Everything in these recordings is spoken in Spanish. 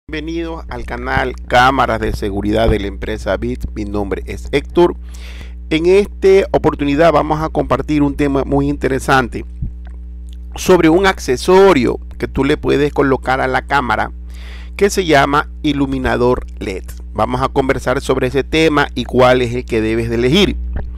Bienvenidos al canal Cámaras de Seguridad de la empresa BIT. Mi nombre es Héctor. En esta oportunidad vamos a compartir un tema muy interesante sobre un accesorio que tú le puedes colocar a la cámara que se llama iluminador LED. Vamos a conversar sobre ese tema y cuál es el que debes de elegir.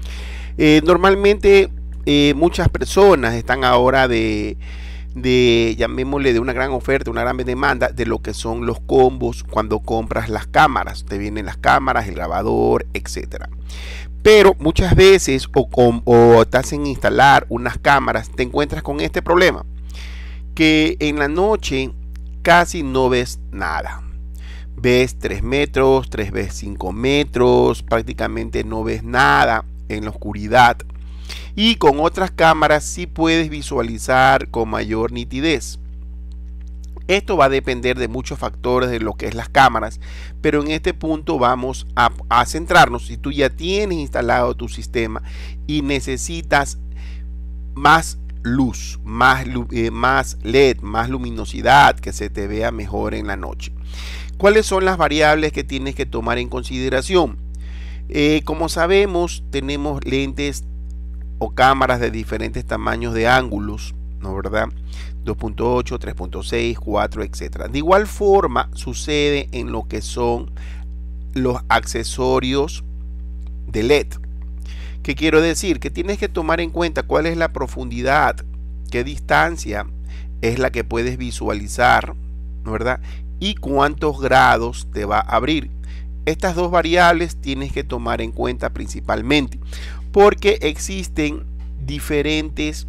Normalmente muchas personas están ahora llamémosle, de una gran oferta, una gran demanda de lo que son los combos cuando compras las cámaras. Te vienen las cámaras, el grabador, etcétera. Pero muchas veces o te hacen instalar unas cámaras, te encuentras con este problema, que en la noche casi no ves nada. Ves 3 metros, 3 ves 5 metros, prácticamente no ves nada en la oscuridad. Y con otras cámaras sí puedes visualizar con mayor nitidez. Esto va a depender de muchos factores de lo que es las cámaras, pero en este punto vamos a centrarnos. Si tú ya tienes instalado tu sistema y necesitas más luz, más LED, más luminosidad, que se te vea mejor en la noche, ¿cuáles son las variables que tienes que tomar en consideración? Como sabemos, tenemos lentes o cámaras de diferentes tamaños de ángulos, ¿no verdad? 2.8, 3.6, 4, etcétera. De igual forma sucede en lo que son los accesorios de LED. ¿Qué quiero decir? Que tienes que tomar en cuenta cuál es la profundidad, qué distancia es la que puedes visualizar, ¿no verdad? Y cuántos grados te va a abrir. Estas dos variables tienes que tomar en cuenta principalmente, porque existen diferentes,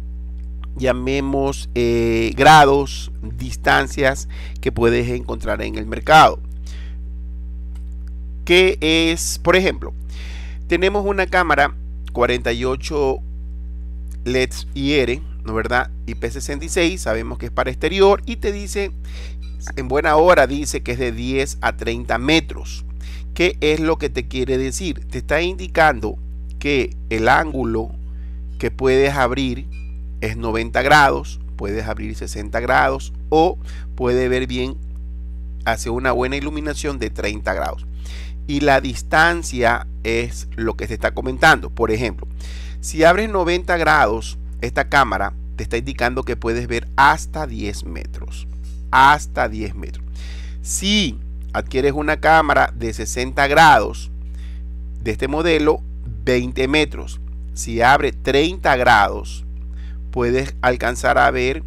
llamemos, grados, distancias que puedes encontrar en el mercado. Que es, por ejemplo, tenemos una cámara 48 LEDs IR, ¿no verdad? IP66, sabemos que es para exterior y te dice, en buena hora dice que es de 10 a 30 metros. ¿Qué es lo que te quiere decir? Te está indicando que el ángulo que puedes abrir es 90 grados, puedes abrir 60 grados o puede ver bien hacia una buena iluminación de 30 grados. Y la distancia es lo que te está comentando. Por ejemplo, si abres 90 grados, esta cámara te está indicando que puedes ver hasta 10 metros. Hasta 10 metros. Si adquieres una cámara de 60 grados de este modelo, 20 metros. Si abre 30 grados, puedes alcanzar a ver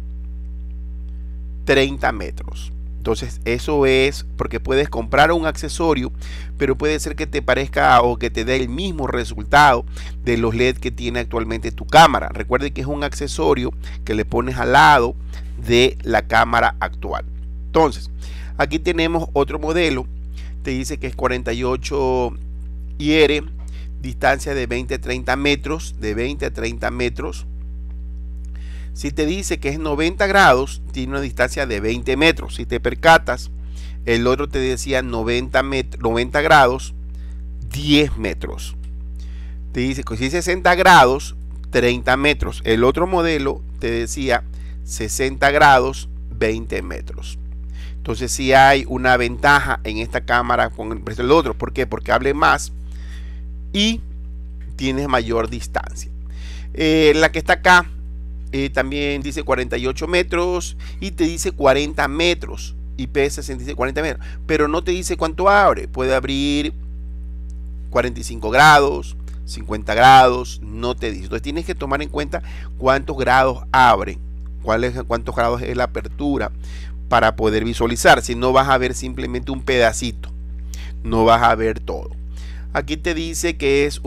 30 metros. Entonces eso es porque puedes comprar un accesorio, pero puede ser que te parezca o que te dé el mismo resultado de los LED que tiene actualmente tu cámara. Recuerde que es un accesorio que le pones al lado de la cámara actual. Entonces aquí tenemos otro modelo, te dice que es 48 IR, distancia de 20 a 30 metros, de 20 a 30 metros. Si te dice que es 90 grados, tiene una distancia de 20 metros. Si te percatas, el otro te decía 90 grados, 10 metros. Te dice que si es 60 grados, 30 metros. El otro modelo te decía 60 grados, 20 metros. Entonces sí hay una ventaja en esta cámara con el precio del otro. ¿Por qué? Porque hable más y tienes mayor distancia. La que está acá también dice 48 metros y te dice 40 metros. IP60 dice 40 metros, pero no te dice cuánto abre. Puede abrir 45 grados, 50 grados, no te dice. Entonces tienes que tomar en cuenta cuántos grados abre, cuántos grados es la apertura para poder visualizar. Si no, vas a ver simplemente un pedacito, no vas a ver todo. Aquí te dice que es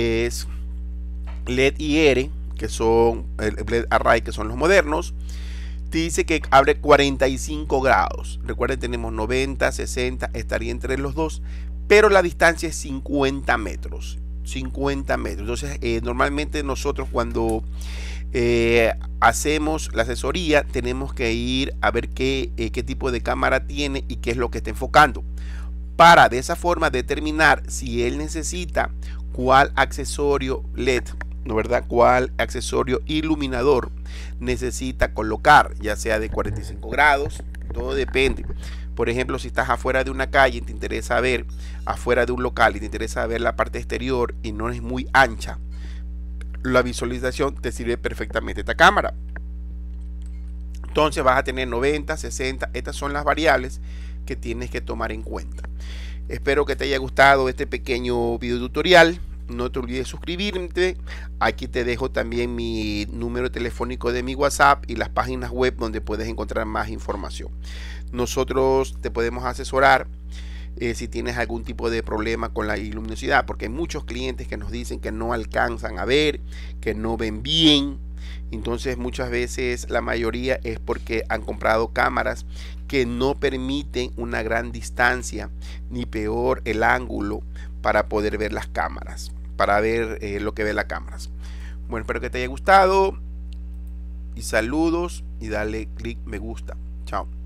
LED IR, que son el LED Array, que son los modernos. Te dice que abre 45 grados. Recuerden, tenemos 90, 60, estaría entre los dos, pero la distancia es 50 metros. 50 metros. Entonces, normalmente nosotros cuando hacemos la asesoría, tenemos que ir a ver qué tipo de cámara tiene y qué es lo que está enfocando, para de esa forma determinar si él necesita cuál accesorio LED, ¿no verdad? Cuál accesorio iluminador necesita colocar, ya sea de 45 grados, todo depende. Por ejemplo, si estás afuera de una calle y te interesa ver, afuera de un local y te interesa ver la parte exterior y no es muy ancha, la visualización te sirve perfectamente esta cámara. Entonces vas a tener 90, 60, estas son las variables que tienes que tomar en cuenta. Espero que te haya gustado este pequeño video tutorial. No te olvides suscribirte. Aquí te dejo también mi número telefónico de mi WhatsApp y las páginas web donde puedes encontrar más información. Nosotros te podemos asesorar si tienes algún tipo de problema con la luminosidad, porque hay muchos clientes que nos dicen que no alcanzan a ver, que no ven bien. Entonces muchas veces la mayoría es porque han comprado cámaras que no permiten una gran distancia, ni peor el ángulo para poder ver las cámaras, para ver lo que ve las cámaras. Bueno, espero que te haya gustado y saludos y dale click me gusta. Chao.